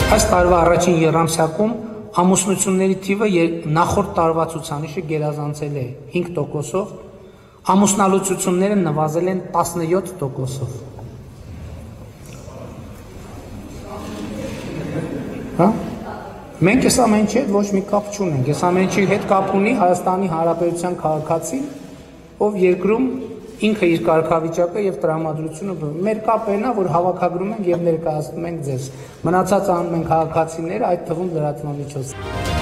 Այս տարվա առաջին եռամսյակում ամուսնությունների թիվը նախորդ տարվա ցուցանիշը գերազանցել է 5%-ով, ամուսնալուծությունները նվազել են 17%-ով։ Հա? Մենք այս ամենի հետ ոչ մի կապ չունենք, այս ամենի հետ կապ ունի Հայաստանի Հանրապետության քաղաքացին, ով երկրում ինքը իր կարգավիճակը եւ տրամադրությունը մեր կապն է, որ հավաքագրում ենք եւ ներկայացնում ենք ձեզ։ Մնացածը անում են քաղաքացիները, այդ թվում լրատվամիջոցները։